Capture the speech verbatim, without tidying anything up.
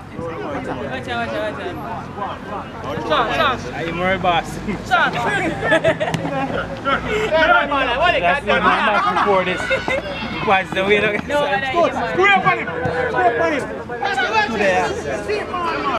Watch out, watch out, watch out. Chance, I'm more boss. chance. That's not much before this. Watch the way. No, I like him. Screw up on him! Screw up on him!